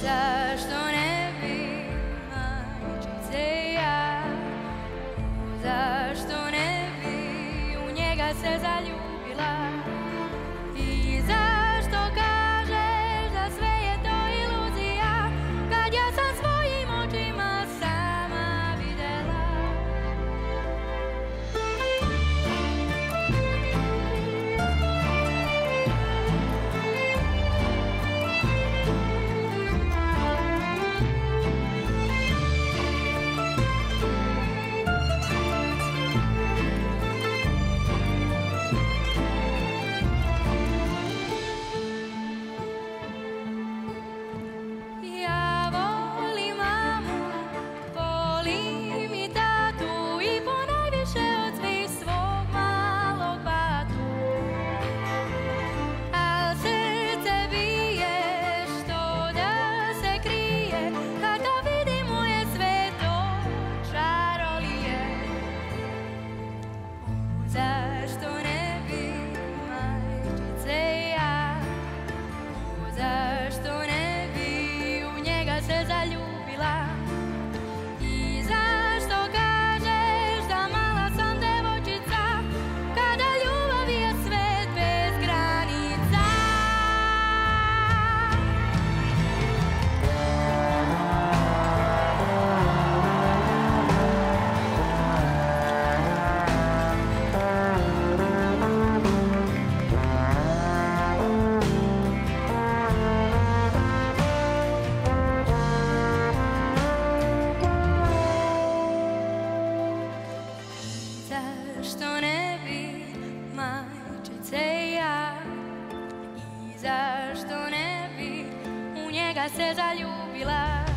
Zašto ne bi majčice ja, zašto ne bi u njega se zaljubila i zašto kažeš da sve je to iluzija kad ja sam svojim očima sama videla. Zašto ne bi majčice ja, zašto ne bi u njega se zaljubila i zašto kažeš da mala sam devojčica kada ljubav je svet bez granica. Zašto ne bi majčice ja i zašto ne bi u njega se zaljubila.